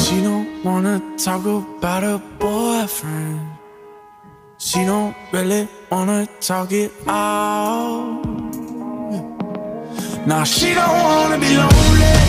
She don't wanna talk about her boyfriend. She don't really wanna talk it out. Nah, she don't wanna be lonely.